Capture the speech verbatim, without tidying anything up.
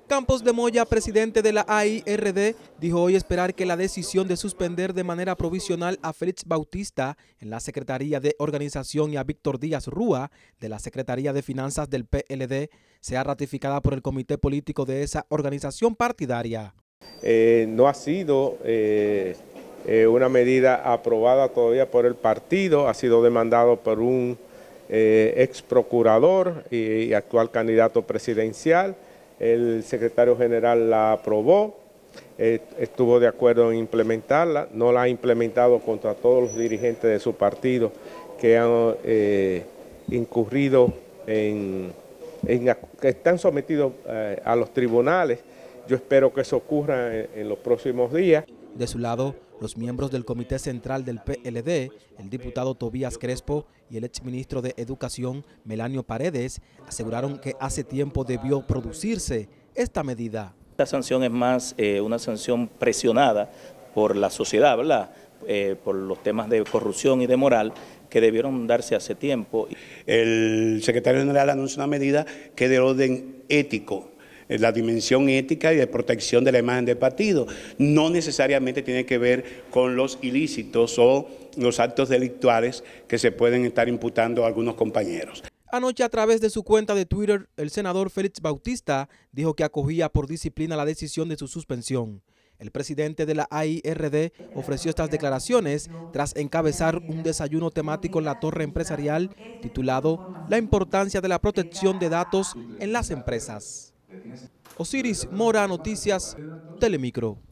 Campos de Moya, presidente de la A I R D, dijo hoy esperar que la decisión de suspender de manera provisional a Félix Bautista en la Secretaría de Organización y a Víctor Díaz Rúa de la Secretaría de Finanzas del P L D sea ratificada por el comité político de esa organización partidaria. Eh, no ha sido eh, eh, una medida aprobada todavía por el partido, ha sido demandado por un eh, ex procurador y, y actual candidato presidencial. El secretario general la aprobó, eh, estuvo de acuerdo en implementarla, no la ha implementado contra todos los dirigentes de su partido que han eh, incurrido en, en, que están sometidos eh, a los tribunales. Yo espero que eso ocurra en, en los próximos días. De su lado, los miembros del Comité Central del P L D, el diputado Tobías Crespo y el exministro de Educación, Melanio Paredes, aseguraron que hace tiempo debió producirse esta medida. Esta sanción es más eh, una sanción presionada por la sociedad, ¿verdad? Eh, por los temas de corrupción y de moral que debieron darse hace tiempo. El secretario general anuncia una medida que es de orden ético, la dimensión ética y de protección de la imagen del partido. No necesariamente tiene que ver con los ilícitos o los actos delictuales que se pueden estar imputando a algunos compañeros. Anoche, a través de su cuenta de Twitter, el senador Félix Bautista dijo que acogía por disciplina la decisión de su suspensión. El presidente de la A I R D ofreció estas declaraciones tras encabezar un desayuno temático en la torre empresarial titulado La importancia de la protección de datos en las empresas. Osiris Mora, Noticias Telemicro.